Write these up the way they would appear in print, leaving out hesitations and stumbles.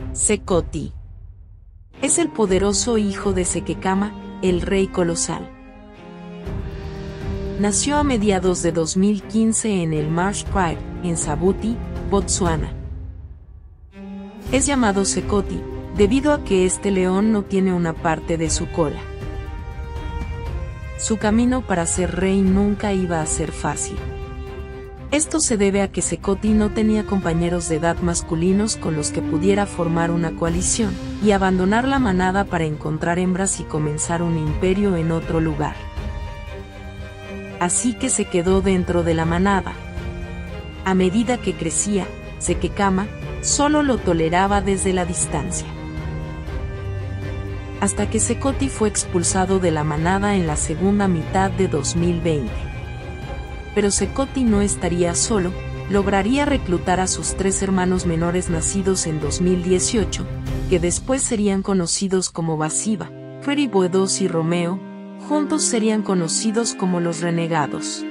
Sekoti. Es el poderoso hijo de Sekekama, el rey colosal. Nació a mediados de 2015 en el Marsh Tribe, en Sabuti, Botsuana. Es llamado Sekoti, debido a que este león no tiene una parte de su cola. Su camino para ser rey nunca iba a ser fácil. Esto se debe a que Sekoti no tenía compañeros de edad masculinos con los que pudiera formar una coalición, y abandonar la manada para encontrar hembras y comenzar un imperio en otro lugar. Así que se quedó dentro de la manada. A medida que crecía, Sekekama solo lo toleraba desde la distancia. Hasta que Sekoti fue expulsado de la manada en la segunda mitad de 2020. Pero Sekoti no estaría solo, lograría reclutar a sus 3 hermanos menores nacidos en 2018, que después serían conocidos como Basiba, Pretty Boy 2 y Romeo, juntos serían conocidos como los Renegados.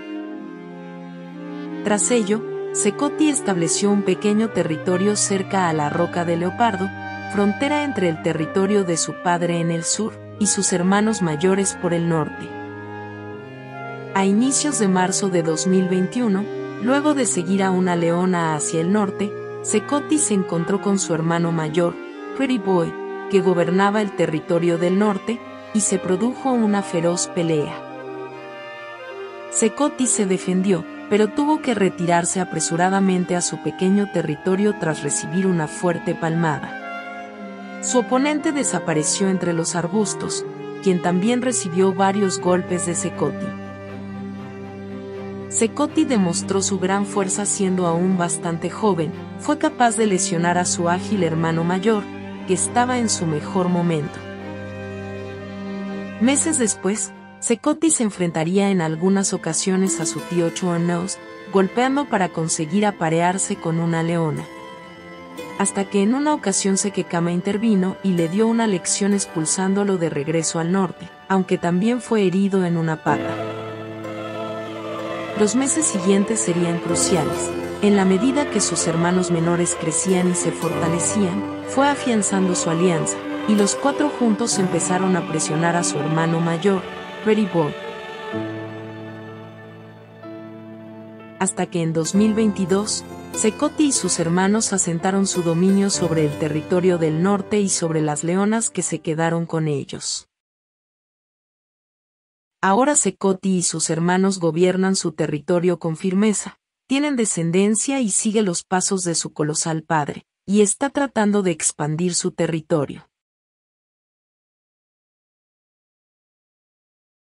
Tras ello, Sekoti estableció un pequeño territorio cerca a la Roca de Leopardo, frontera entre el territorio de su padre en el sur, y sus hermanos mayores por el norte. A inicios de marzo de 2021, luego de seguir a una leona hacia el norte, Sekoti se encontró con su hermano mayor, Pretty Boy, que gobernaba el territorio del norte, y se produjo una feroz pelea. Sekoti se defendió, pero tuvo que retirarse apresuradamente a su pequeño territorio tras recibir una fuerte palmada. Su oponente desapareció entre los arbustos, quien también recibió varios golpes de Sekoti. Sekoti demostró su gran fuerza siendo aún bastante joven, fue capaz de lesionar a su ágil hermano mayor, que estaba en su mejor momento. Meses después, Sekoti se enfrentaría en algunas ocasiones a su tío Chuanos, golpeando para conseguir aparearse con una leona. Hasta que en una ocasión Sekekama intervino y le dio una lección expulsándolo de regreso al norte, aunque también fue herido en una pata. Los meses siguientes serían cruciales. En la medida que sus hermanos menores crecían y se fortalecían, fue afianzando su alianza, y los 4 juntos empezaron a presionar a su hermano mayor, Pretty Boy. Hasta que en 2022, Sekoti y sus hermanos asentaron su dominio sobre el territorio del norte y sobre las leonas que se quedaron con ellos. Ahora Sekoti y sus hermanos gobiernan su territorio con firmeza, tienen descendencia y sigue los pasos de su colosal padre, y está tratando de expandir su territorio.